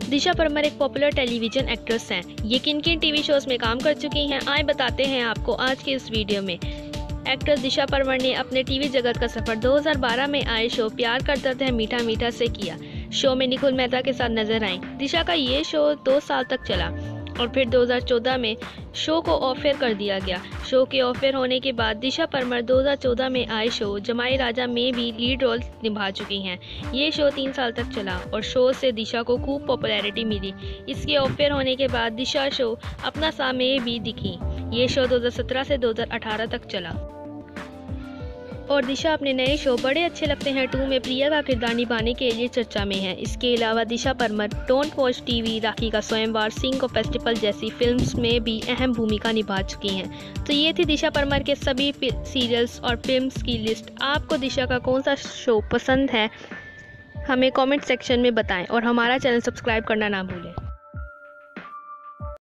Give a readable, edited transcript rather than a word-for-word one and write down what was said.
दिशा परमार एक popular television actress हैं। ये किन किन टीवी शोज में काम कर चुकी हैं, आए बताते हैं आपको आज के इस वीडियो में। एक्ट्रेस दिशा परमार ने अपने टीवी जगत का सफर 2012 में आए शो प्यार का दर्द है मीठा मीठा से किया। शो में निकुल मेहता के साथ नजर आई। दिशा का ये शो 2 साल तक चला और फिर 2014 में शो को ऑफ एयर कर दिया गया। शो के ऑफ एयर होने के बाद दिशा परमार 2014 में आए शो जमाई राजा में भी लीड रोल निभा चुकी हैं। ये शो 3 साल तक चला और शो से दिशा को खूब पॉपुलैरिटी मिली। इसके ऑफ एयर होने के बाद दिशा शो अपना सामने भी दिखी। ये शो 2017 से 2018 तक चला और दिशा अपने नए शो बड़े अच्छे लगते हैं 2 में प्रिया का किरदार निभाने के लिए चर्चा में है। इसके अलावा Disha Parmar don't watch TV, Rakhi का स्वयंवर, सिंह फेस्टिवल जैसी फिल्म्स में भी अहम भूमिका निभा चुकी हैं। तो ये थी दिशा परमार के सभी सीरियल्स और फिल्म्स की लिस्ट। आपको दिशा का कौन सा शो पसंद है हमें कमेंट सेक्शन में बताएं और हमारा चैनल सब्सक्राइब करना ना भूलें।